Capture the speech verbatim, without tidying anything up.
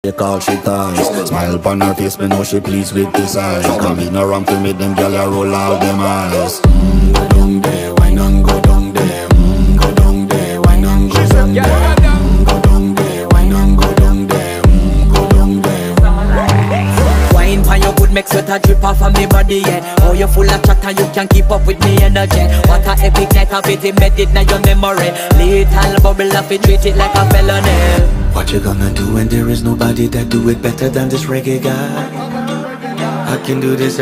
She call she ties. Smile upon her face, me know she pleased with this eyes. Come in around to make them gyal a roll out them eyes. Mm, go down there, wine and go down there. Mm, go down there, wine and go down there. Mm, go down there, wine and go down there. Mm, go down there. Wine pan your good make sweat a drip off of me body, yeah. Oh, you full of chat and you can keep up with me energy. What a epic night of it, embedded in your memory. Little bubble of it, treat it like a felony. What you gonna do when there is nobody that do it better than this reggae guy? I can do this